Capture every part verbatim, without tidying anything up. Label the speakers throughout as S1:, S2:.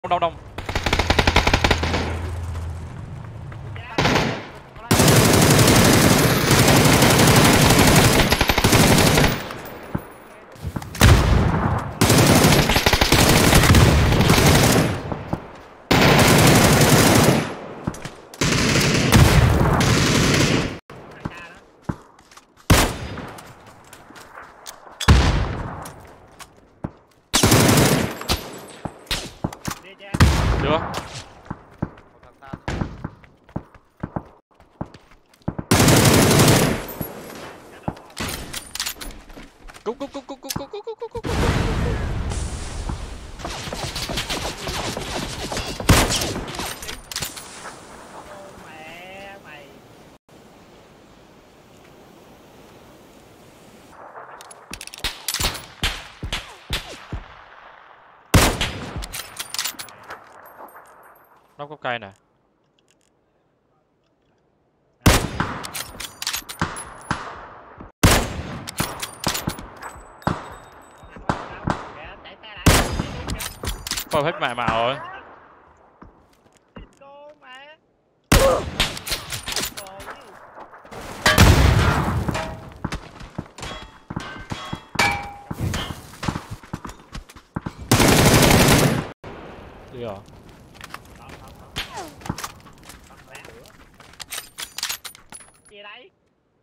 S1: Đông đông. Chưa. Cút cút cút cút cút cút cút cút cút. Mẹ mày. Nó có cây nè. Thôi hết mẹ mà rồi. Đi rồi. Gì đấy?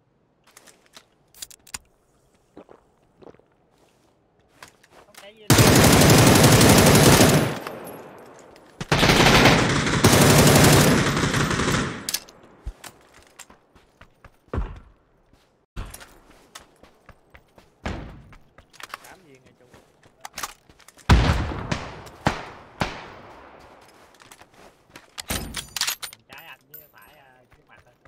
S1: Không thể gì đâu. Cảm gì ngày chung. Trái anh với phải trước mặt thôi.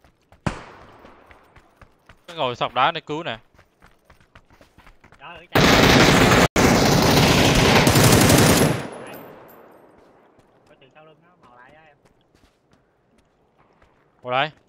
S1: Nó ngồi sọc đá để cứu nè. Đó, ở chạy. Có từ sau lưng nó mò lại á em. Ngồi đây.